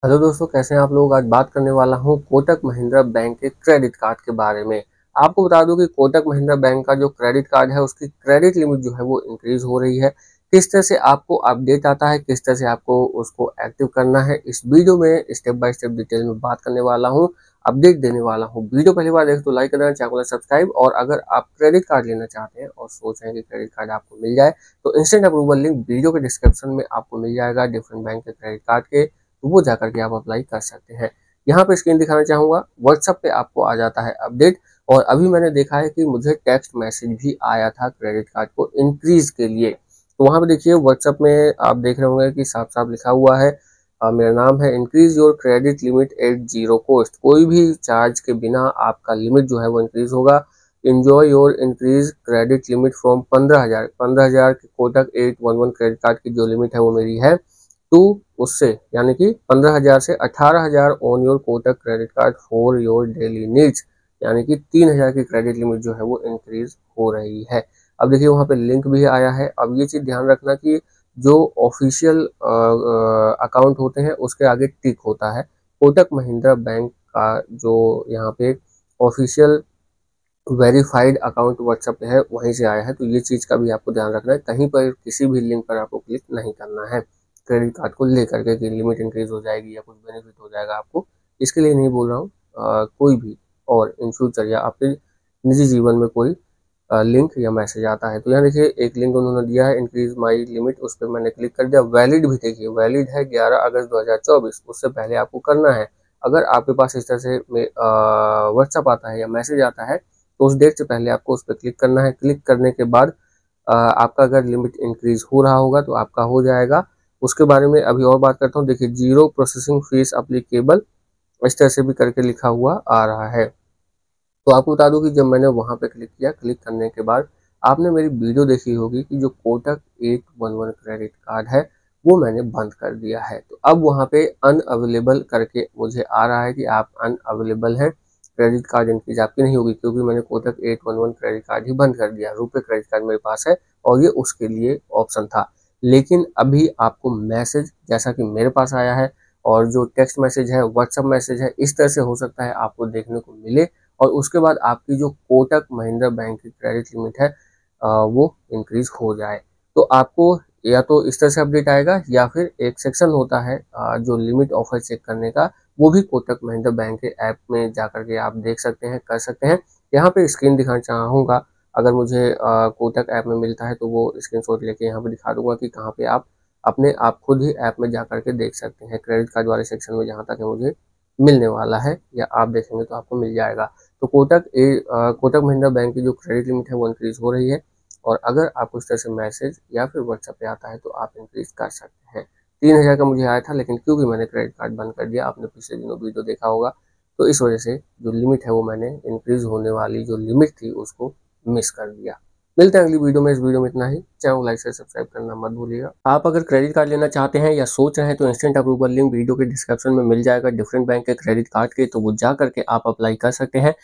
Hello दोस्तों, कैसे हैं आप लोग। आज बात करने वाला हूं कोटक महिंद्रा बैंक के क्रेडिट कार्ड के बारे में। आपको बता दूं कि कोटक महिंद्रा बैंक का जो क्रेडिट कार्ड है उसकी क्रेडिट लिमिट जो है वो इंक्रीज हो रही है। किस तरह से आपको अपडेट आता है, किस तरह से आपको उसको एक्टिव करना है, इस वीडियो में स्टेप बाय स्टेप डिटेल में बात करने वाला हूँ, अपडेट देने वाला हूँ। वीडियो पहली बार देखें तो लाइक करना, चैनल को सब्सक्राइब। और अगर आप क्रेडिट कार्ड लेना चाहते हैं और सोच रहे हैं कि क्रेडिट कार्ड आपको मिल जाए तो इंस्टेंट अप्रूवल लिंक वीडियो के डिस्क्रिप्शन में आपको मिल जाएगा डिफरेंट बैंक के क्रेडिट कार्ड के, तो वो जाकर के आप अप्लाई कर सकते हैं। यहाँ पे स्क्रीन दिखाना चाहूंगा, व्हाट्सएप पे आपको आ जाता है अपडेट। और अभी मैंने देखा है कि मुझे टेक्स्ट मैसेज भी आया था क्रेडिट कार्ड को इंक्रीज के लिए। तो वहां पे देखिए व्हाट्सएप में आप देख रहे होंगे कि साफ साफ लिखा हुआ है, मेरा नाम है, increase your credit limit at zero cost. कोई भी चार्ज के बिना आपका लिमिट जो है वो इंक्रीज होगा। Enjoy your increase credit limit from 15,000 की कोटक 811 क्रेडिट कार्ड की जो लिमिट है वो मेरी है टू, उससे यानी कि 15,000 से 18,000 on your Kotak credit card for your daily needs, यानी कि 3,000 की क्रेडिट लिमिट जो है वो इंक्रीज हो रही है। अब देखिए वहां पे लिंक भी आया है। अब ये चीज ध्यान रखना कि जो ऑफिशियल अकाउंट होते हैं उसके आगे टिक होता है। कोटक महिंद्रा बैंक का जो यहाँ पे ऑफिशियल वेरीफाइड अकाउंट व्हाट्सएप पे है वहीं से आया है, तो ये चीज का भी आपको ध्यान रखना है। कहीं पर किसी भी लिंक पर आपको क्लिक नहीं करना है क्रेडिट कार्ड को लेकर के कि लिमिट इंक्रीज हो जाएगी या कुछ बेनिफिट हो जाएगा आपको। इसके लिए नहीं बोल रहा हूँ, कोई भी और इन फ्यूचर या आपके निजी जीवन में कोई लिंक या मैसेज आता है तो यहाँ देखिए एक लिंक उन्होंने दिया है, इंक्रीज माई लिमिट, उस पर मैंने क्लिक कर दिया। वैलिड भी देखिए वैलिड है 11 अगस्त 2024, उससे पहले आपको करना है। अगर आपके पास इस तरह से व्हाट्सअप आता है या मैसेज आता है तो उस डेट से पहले आपको उस पर क्लिक करना है। क्लिक करने के बाद आपका अगर लिमिट इंक्रीज हो रहा होगा तो आपका हो जाएगा। उसके बारे में अभी और बात करता हूँ। देखिए जीरो प्रोसेसिंग फीस अप्लीकेबल, इस तरह से भी करके लिखा हुआ आ रहा है। तो आपको बता दूं कि जब मैंने वहां पे क्लिक किया, क्लिक करने के बाद आपने मेरी वीडियो देखी होगी कि जो कोटक 811 क्रेडिट कार्ड है वो मैंने बंद कर दिया है। तो अब वहां पे अनअवेलेबल करके मुझे आ रहा है कि आप अनअवेलेबल हैं, क्रेडिट कार्ड इंक्रीज आपकी नहीं होगी, क्योंकि मैंने कोटक 811 क्रेडिट कार्ड ही बंद कर दिया। रुपए क्रेडिट कार्ड मेरे पास है और ये उसके लिए ऑप्शन था। लेकिन अभी आपको मैसेज जैसा कि मेरे पास आया है और जो टेक्स्ट मैसेज है, व्हाट्सएप मैसेज है, इस तरह से हो सकता है आपको देखने को मिले और उसके बाद आपकी जो कोटक महिंद्रा बैंक की क्रेडिट लिमिट है वो इंक्रीज हो जाए। तो आपको या तो इस तरह से अपडेट आएगा या फिर एक सेक्शन होता है जो लिमिट ऑफर चेक करने का, वो भी कोटक महिंद्रा बैंक के ऐप में जाकर के आप देख सकते हैं, कर सकते हैं। यहाँ पे स्क्रीन दिखाना चाहूँगा, अगर मुझे कोटक ऐप में मिलता है तो वो स्क्रीनशॉट लेके यहाँ पे दिखा दूंगा कि कहाँ पे आप अपने आप खुद ही ऐप में जाकर के देख सकते हैं क्रेडिट कार्ड वाले सेक्शन में, जहाँ तक मुझे मिलने वाला है या आप देखेंगे तो आपको मिल जाएगा। तो कोटक महिंद्रा बैंक की जो क्रेडिट लिमिट है वो इंक्रीज हो रही है और अगर आपको इस तरह से मैसेज या फिर व्हाट्सएप पे आता है तो आप इंक्रीज कर सकते हैं। 3,000 का मुझे आया था, लेकिन क्योंकि मैंने क्रेडिट कार्ड बंद कर दिया, आपने पिछले दिनों वीडियो देखा होगा, तो इस वजह से जो लिमिट है वो मैंने इंक्रीज होने वाली जो लिमिट थी उसको मिस कर दिया। मिलते हैं अगली वीडियो में। इस वीडियो में इतना ही। चैनल को लाइक से सब्सक्राइब करना मत भूलिएगा। आप अगर क्रेडिट कार्ड लेना चाहते हैं या सोच रहे हैं तो इंस्टेंट अप्रूवल लिंक वीडियो के डिस्क्रिप्शन में मिल जाएगा डिफरेंट बैंक के क्रेडिट कार्ड के, तो वो जा करके आप अप्लाई कर सकते हैं।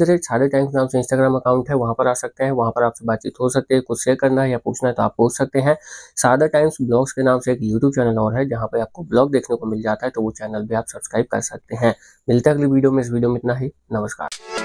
@ टाइम्स नाम से इंस्टाग्राम अकाउंट है, वहां पर आ सकते हैं, वहां पर आपसे बातचीत हो सकती है। कुछ शेयर करना है या पूछना है तो आप पूछ सकते हैं। सादा टाइम्स ब्लॉग्स के नाम से एक यूट्यूब चैनल और है जहाँ पे आपको ब्लॉग देखने को मिल जाता है, तो वो चैनल भी आप सब्सक्राइब कर सकते हैं। मिलते हैं अगली वीडियो में। इस वीडियो में इतना ही। नमस्कार।